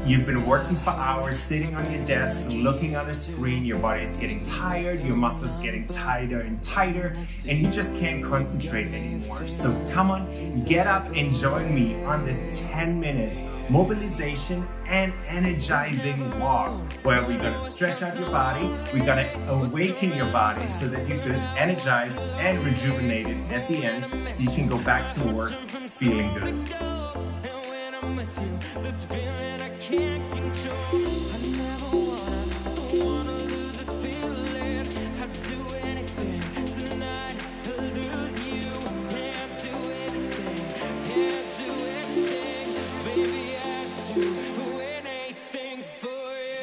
You've been working for hours, sitting on your desk, looking on a screen, your body is getting tired, your muscles getting tighter and tighter, and you just can't concentrate anymore. So come on, get up and join me on this 10 minutes mobilization and energizing walk, where we're gonna stretch out your body, we're gonna awaken your body so that you feel energized and rejuvenated at the end, so you can go back to work feeling good. This feeling I can't control. I never wanna lose this feeling. I'd do anything tonight to lose you. Can't do anything, baby. I'd do anything for you.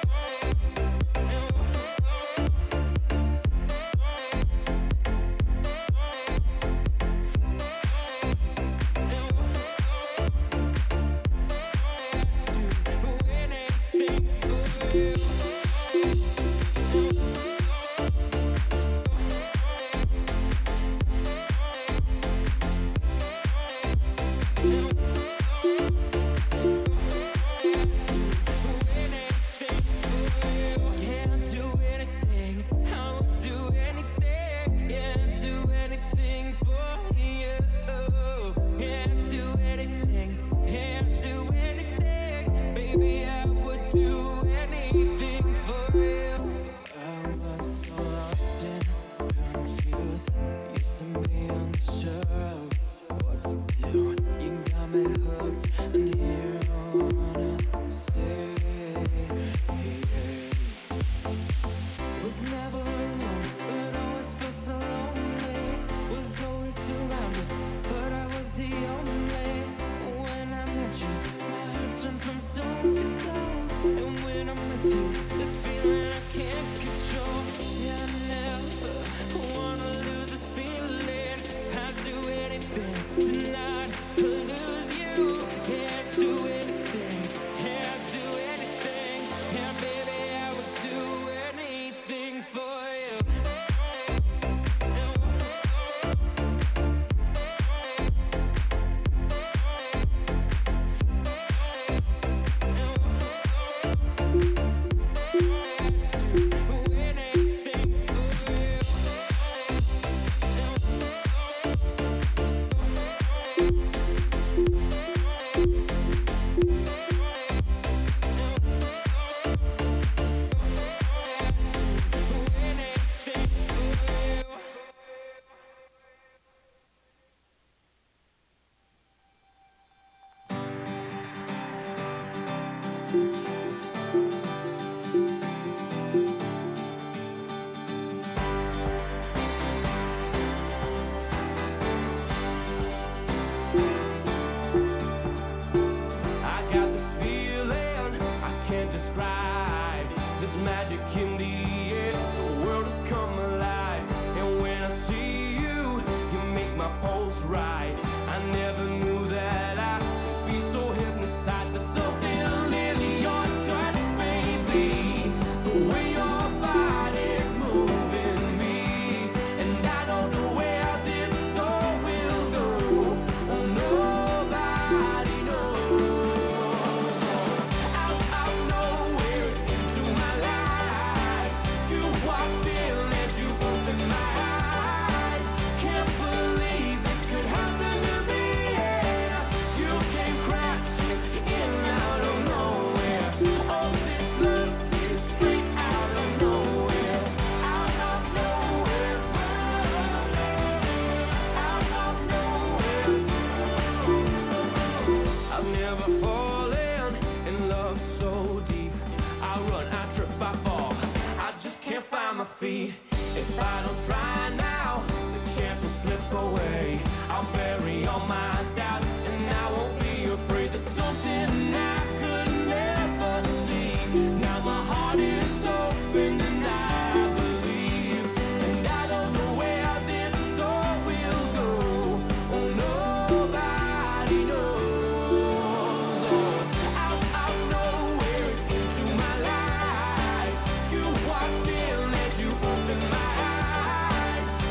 If I don't try now, the chance will slip away. I'll bury all my doubts and I won't be afraid. There's something I could never see. Now my heart is open and I believe, and I don't know where this all will go. Oh, nobody knows. Oh, out of nowhere into my life, you walked in and you opened my eyes.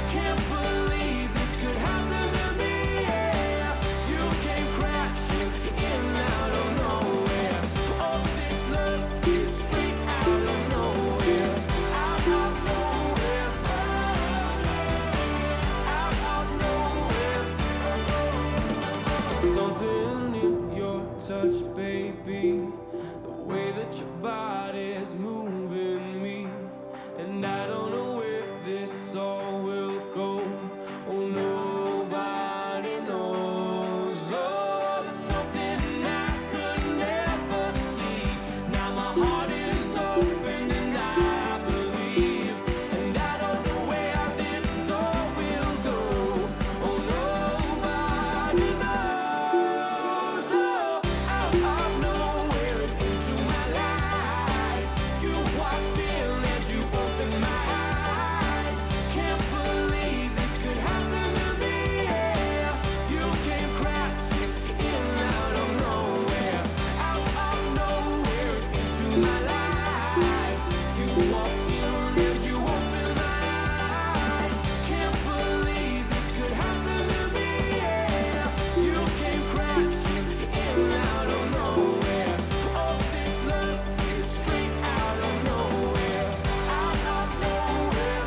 touch, baby. The way that your body's moving me, and I don't know where this all will go. Oh, nobody knows. Oh, it's something I could never see. Now my heart is open and I believe, and I don't know where this all will go. Oh, nobody knows. Oh, out of nowhere into my life, you walked in and you opened my eyes. Can't believe this could happen to me. Yeah, you came crashing in out of nowhere, out of nowhere into my life. You walked in and you opened my eyes. Can't believe this could happen to me. Yeah, you came crashing in out of nowhere. Oh, this love is straight out of nowhere, out of nowhere,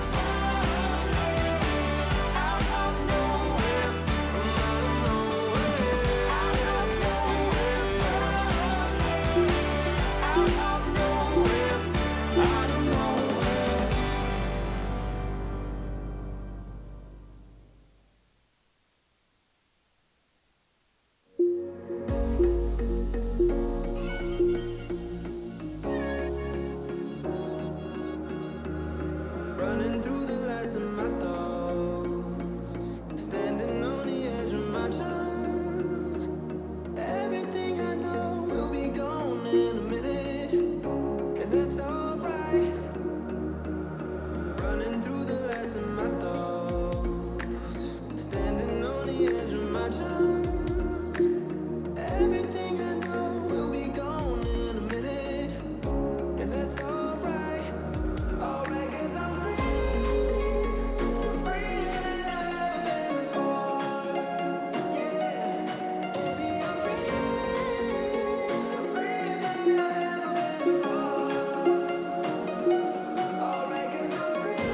out of nowhere, from out of nowhere, out of nowhere, out of nowhere, out of nowhere. Running through the lights of my thoughts, standing on the edge of my time. Everything I know will be gone in a minute, and that's alright. Running through the lights of my thoughts, standing on the edge of my time. Everything I know will be gone in a minute, and that's alright. Alright, 'cause I'm free than I've ever been before. Yeah, baby, I'm freer than I've ever been before. Alright, 'cause I'm free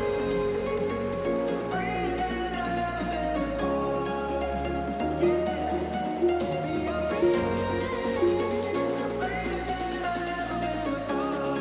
than I've ever been before. Yeah, baby, I'm freer than I've ever been before.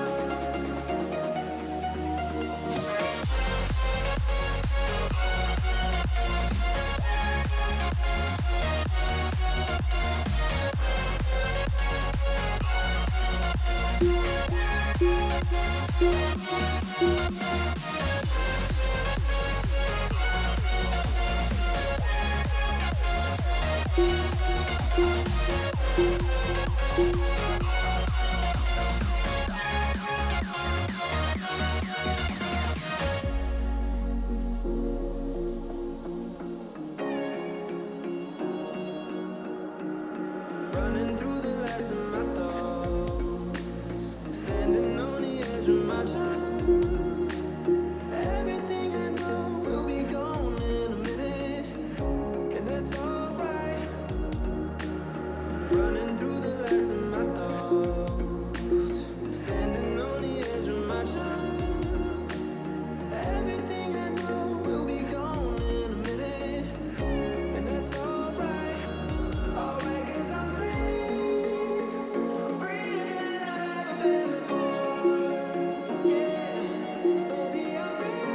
Running through the lights of my thoughts, standing on the edge of my time. Everything I know will be gone in a minute, and that's alright. Running through the lights of my thoughts, standing on the edge of my time. Everything I know will be gone in a minute, and that's alright. Alright, 'cause I'm freer than I've ever been before. Yeah, baby, I'm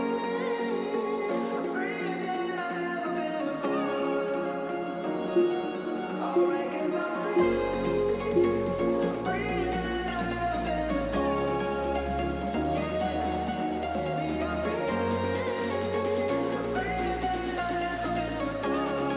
freer than I've ever been before. Alright, 'cause I'm free than I've ever been before. Yeah, baby, I'm freer than I've ever been before.